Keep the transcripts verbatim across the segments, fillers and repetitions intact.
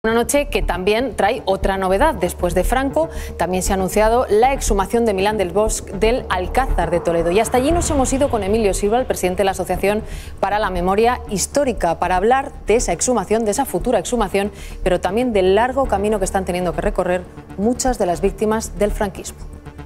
Una noche que también trae otra novedad. Después de Franco, también se ha anunciado la exhumación de Milán del Bosch del Alcázar de Toledo. Y hasta allí nos hemos ido con Emilio Silva, el presidente de la Asociación para la Memoria Histórica, para hablar de esa exhumación, de esa futura exhumación, pero también del largo camino que están teniendo que recorrer muchas de las víctimas del franquismo.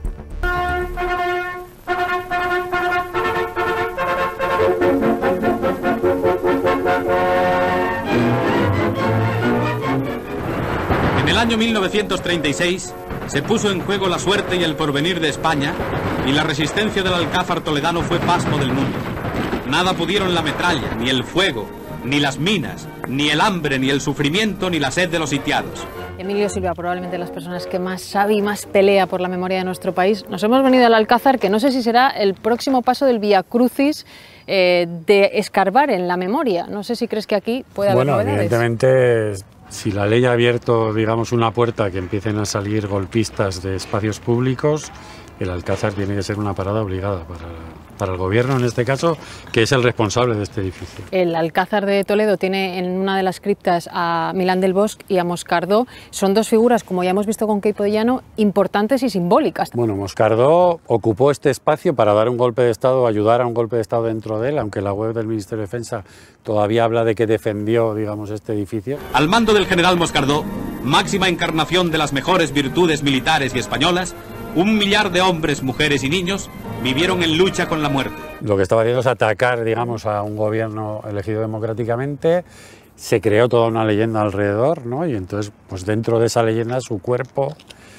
En el año mil novecientos treinta y seis se puso en juego la suerte y el porvenir de España, y la resistencia del Alcázar toledano fue pasmo del mundo. Nada pudieron la metralla, ni el fuego, ni las minas, ni el hambre, ni el sufrimiento, ni la sed de los sitiados. Emilio Silva, probablemente las personas que más sabe y más pelea por la memoria de nuestro país. Nos hemos venido al Alcázar, que no sé si será el próximo paso del Vía Crucis eh, de escarbar en la memoria. No sé si crees que aquí puede haber bueno, novedades. Evidentemente, si la ley ha abierto, digamos, una puerta que empiecen a salir golpistas de espacios públicos, el Alcázar tiene que ser una parada obligada para, para el gobierno, en este caso, que es el responsable de este edificio. El Alcázar de Toledo tiene en una de las criptas a Milán del Bosch y a Moscardó. Son dos figuras, como ya hemos visto con Queipo de Llano, importantes y simbólicas. Bueno, Moscardó ocupó este espacio para dar un golpe de Estado, ayudar a un golpe de Estado dentro de él, aunque la web del Ministerio de Defensa todavía habla de que defendió, digamos, este edificio. Al mando del general Moscardó, máxima encarnación de las mejores virtudes militares y españolas, un millar de hombres, mujeres y niños vivieron en lucha con la muerte. Lo que estaba haciendo es atacar, digamos, a un gobierno elegido democráticamente. Se creó toda una leyenda alrededor, ¿no? Y entonces, pues dentro de esa leyenda, su cuerpo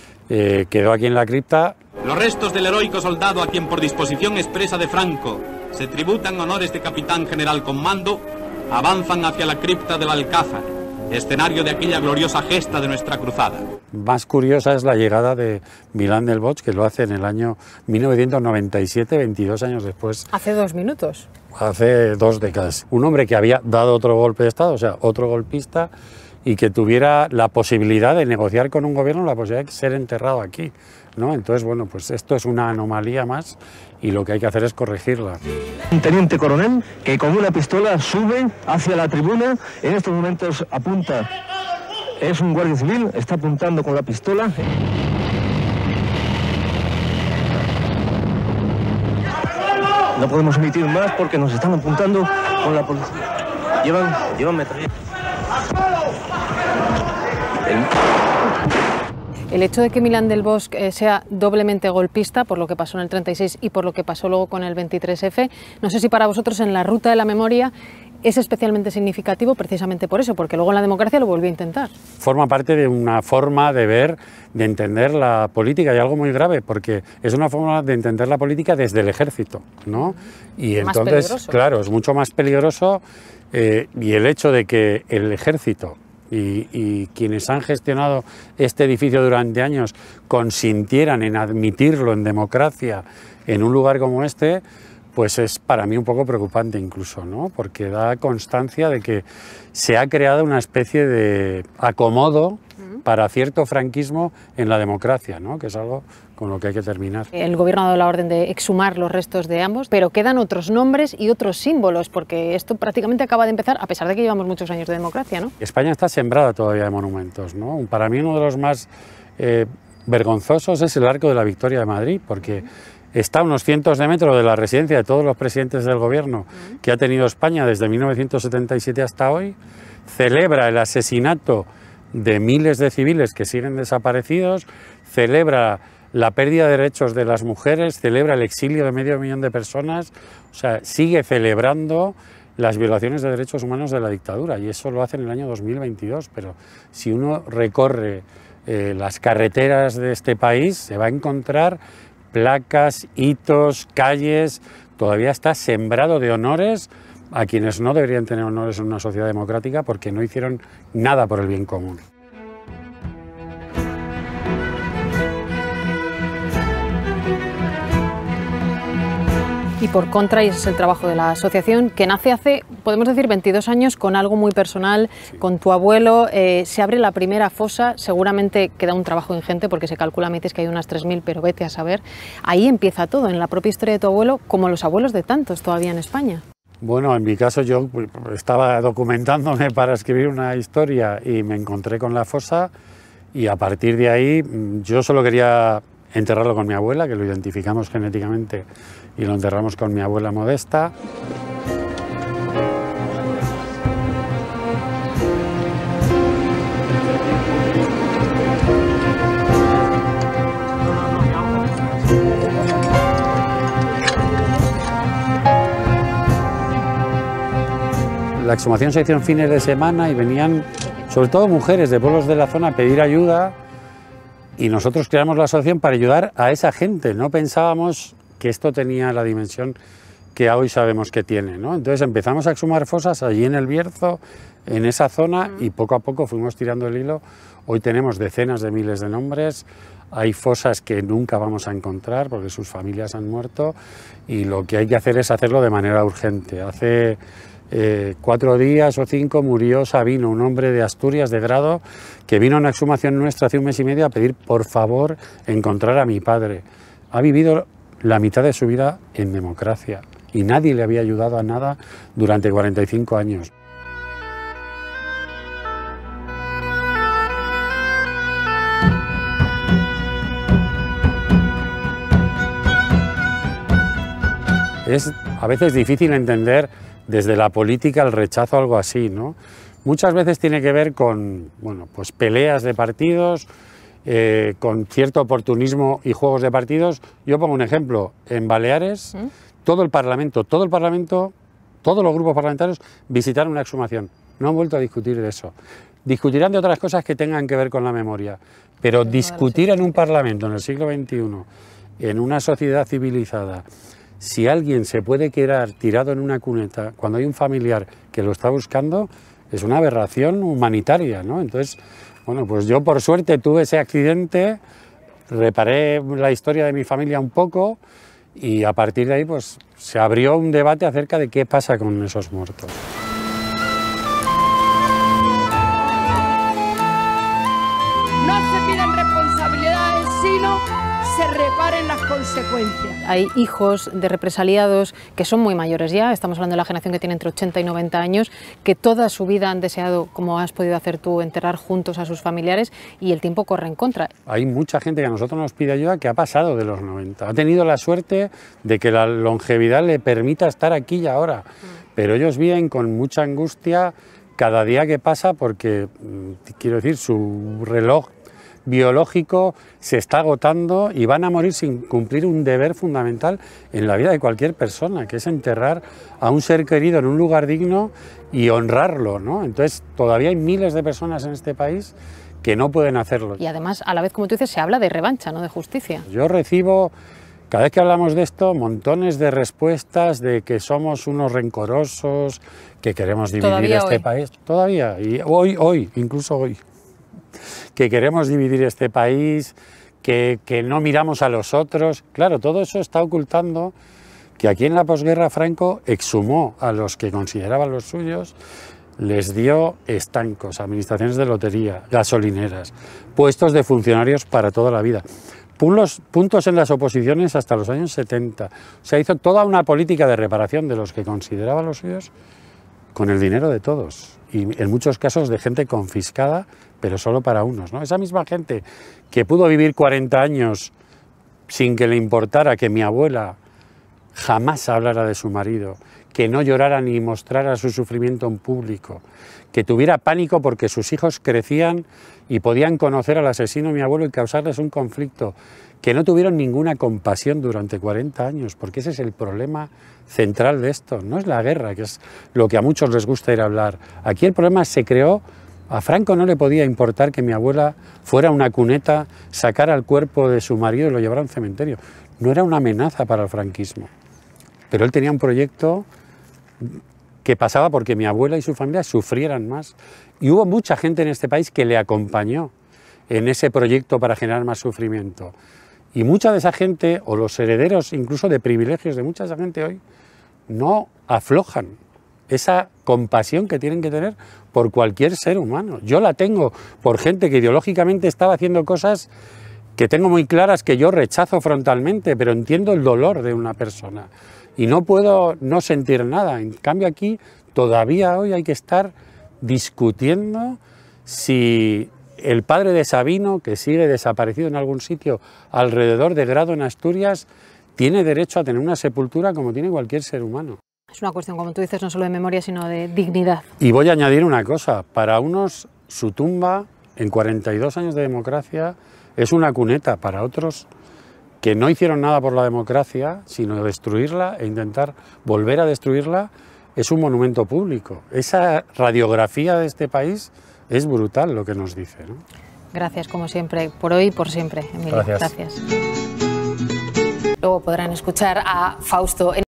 eh, quedó aquí en la cripta. Los restos del heroico soldado a quien por disposición expresa de Franco se tributan honores de capitán general con mando, avanzan hacia la cripta del Alcázar, escenario de aquella gloriosa gesta de nuestra cruzada. Más curiosa es la llegada de Milán del Bosch, que lo hace en el año mil novecientos noventa y siete, veintidós años después. Hace dos minutos. Hace dos décadas. Un hombre que había dado otro golpe de Estado, o sea, otro golpista, y que tuviera la posibilidad de negociar con un gobierno, la posibilidad de ser enterrado aquí, ¿no? Entonces, bueno, pues esto es una anomalía más y lo que hay que hacer es corregirla. Un teniente coronel que con una pistola sube hacia la tribuna, en estos momentos apunta, es un guardia civil, está apuntando con la pistola. No podemos emitir más porque nos están apuntando con la policía. Llevan, llevan metralla. El hecho de que Milán del Bosch eh, sea doblemente golpista, por lo que pasó en el treinta y seis y por lo que pasó luego con el veintitrés efe, no sé si para vosotros en la ruta de la memoria es especialmente significativo precisamente por eso, porque luego en la democracia lo volvió a intentar. Forma parte de una forma de ver, de entender la política, y algo muy grave, porque es una forma de entender la política desde el ejército, ¿no? Y más entonces, peligroso. Claro, es mucho más peligroso, eh, y el hecho de que el ejército Y, y quienes han gestionado este edificio durante años consintieran en admitirlo en democracia en un lugar como este, pues es para mí un poco preocupante incluso, ¿no? Porque da constancia de que se ha creado una especie de acomodo para cierto franquismo en la democracia, ¿no? Que es algo con lo que hay que terminar. El gobierno ha dado la orden de exhumar los restos de ambos, pero quedan otros nombres y otros símbolos, porque esto prácticamente acaba de empezar, a pesar de que llevamos muchos años de democracia, ¿no? España está sembrada todavía de monumentos, ¿no? Para mí uno de los más eh, vergonzosos es el Arco de la Victoria de Madrid, porque está a unos cientos de metros de la residencia de todos los presidentes del gobierno que ha tenido España desde mil novecientos setenta y siete hasta hoy, celebra el asesinato de miles de civiles que siguen desaparecidos, celebra la pérdida de derechos de las mujeres, celebra el exilio de medio millón de personas, o sea, sigue celebrando las violaciones de derechos humanos de la dictadura, y eso lo hace en el año dos mil veintidós, pero si uno recorre eh, las carreteras de este país se va a encontrar placas, hitos, calles, todavía está sembrado de honores a quienes no deberían tener honores en una sociedad democrática porque no hicieron nada por el bien común. Y por contra, y ese es el trabajo de la asociación, que nace hace, podemos decir, veintidós años, con algo muy personal, sí. Con tu abuelo, eh, se abre la primera fosa, seguramente queda un trabajo ingente porque se calcula, me dices que hay unas tres mil, pero vete a saber. Ahí empieza todo, en la propia historia de tu abuelo, como los abuelos de tantos todavía en España. Bueno, en mi caso yo estaba documentándome para escribir una historia y me encontré con la fosa y a partir de ahí yo solo quería enterrarlo con mi abuela, que lo identificamos genéticamente y lo enterramos con mi abuela Modesta. La exhumación se hizo en fines de semana y venían sobre todo mujeres de pueblos de la zona a pedir ayuda y nosotros creamos la asociación para ayudar a esa gente. No pensábamos que esto tenía la dimensión que hoy sabemos que tiene, ¿no? Entonces empezamos a exhumar fosas allí en el Bierzo, en esa zona, y poco a poco fuimos tirando el hilo. Hoy tenemos decenas de miles de nombres, hay fosas que nunca vamos a encontrar porque sus familias han muerto y lo que hay que hacer es hacerlo de manera urgente. Hace Eh, cuatro días o cinco murió Sabino, un hombre de Asturias de grado, que vino a una exhumación nuestra hace un mes y medio a pedir por favor encontrar a mi padre. Ha vivido la mitad de su vida en democracia y nadie le había ayudado a nada durante cuarenta y cinco años. Es a veces difícil entender desde la política el rechazo a algo así, ¿no? Muchas veces tiene que ver con, bueno, pues peleas de partidos, eh, con cierto oportunismo y juegos de partidos. Yo pongo un ejemplo, en Baleares, ¿Mm? todo el Parlamento, todo el Parlamento, todos los grupos parlamentarios visitaron una exhumación. No han vuelto a discutir de eso. Discutirán de otras cosas que tengan que ver con la memoria, pero discutir en un Parlamento en el siglo veintiuno, en una sociedad civilizada, si alguien se puede quedar tirado en una cuneta cuando hay un familiar que lo está buscando, es una aberración humanitaria, ¿no? Entonces, bueno, pues yo por suerte tuve ese accidente, reparé la historia de mi familia un poco y a partir de ahí pues se abrió un debate acerca de qué pasa con esos muertos. No se piden responsabilidades, sino se reparen las consecuencias. Hay hijos de represaliados que son muy mayores ya, estamos hablando de la generación que tiene entre ochenta y noventa años, que toda su vida han deseado, como has podido hacer tú, enterrar juntos a sus familiares y el tiempo corre en contra. Hay mucha gente que a nosotros nos pide ayuda que ha pasado de los noventa, ha tenido la suerte de que la longevidad le permita estar aquí y ahora, pero ellos viven con mucha angustia cada día que pasa porque, quiero decir, su reloj biológico se está agotando y van a morir sin cumplir un deber fundamental en la vida de cualquier persona, que es enterrar a un ser querido en un lugar digno y honrarlo, ¿no? Entonces todavía hay miles de personas en este país que no pueden hacerlo. Y además, a la vez, como tú dices, se habla de revancha, no de justicia. Yo recibo, cada vez que hablamos de esto, montones de respuestas de que somos unos rencorosos, que queremos dividir ¿Todavía este hoy? país. Todavía, y hoy, hoy, incluso hoy. Que queremos dividir este país, que, que no miramos a los otros. Claro, todo eso está ocultando que aquí en la posguerra Franco exhumó a los que consideraban los suyos, les dio estancos, administraciones de lotería, gasolineras, puestos de funcionarios para toda la vida, puntos, puntos en las oposiciones hasta los años setenta. O sea, hizo toda una política de reparación de los que consideraban los suyos con el dinero de todos y en muchos casos de gente confiscada, pero solo para unos, ¿no? Esa misma gente que pudo vivir cuarenta años sin que le importara que mi abuela jamás hablara de su marido, que no llorara ni mostrara su sufrimiento en público, que tuviera pánico porque sus hijos crecían y podían conocer al asesino de mi abuelo y causarles un conflicto, que no tuvieron ninguna compasión durante cuarenta años, porque ese es el problema central de esto, no es la guerra, que es lo que a muchos les gusta ir a hablar. Aquí el problema se creó. A Franco no le podía importar que mi abuela fuera a una cuneta, sacara el cuerpo de su marido y lo llevara a un cementerio. No era una amenaza para el franquismo. Pero él tenía un proyecto que pasaba porque mi abuela y su familia sufrieran más. Y hubo mucha gente en este país que le acompañó en ese proyecto para generar más sufrimiento. Y mucha de esa gente, o los herederos incluso de privilegios de mucha de esa gente hoy, no aflojan esa compasión que tienen que tener por cualquier ser humano. Yo la tengo por gente que ideológicamente estaba haciendo cosas que tengo muy claras que yo rechazo frontalmente, pero entiendo el dolor de una persona. y no puedo no sentir nada. En cambio aquí todavía hoy hay que estar discutiendo si el padre de Sabino, que sigue desaparecido en algún sitio alrededor de Grado en Asturias, tiene derecho a tener una sepultura como tiene cualquier ser humano. Es una cuestión, como tú dices, no solo de memoria, sino de dignidad. Y voy a añadir una cosa, para unos su tumba en cuarenta y dos años de democracia es una cuneta, para otros que no hicieron nada por la democracia, sino destruirla e intentar volver a destruirla, es un monumento público. Esa radiografía de este país es brutal lo que nos dice, ¿no? Gracias, como siempre, por hoy y por siempre, Emilio. Gracias. Gracias. Luego podrán escuchar a Fausto en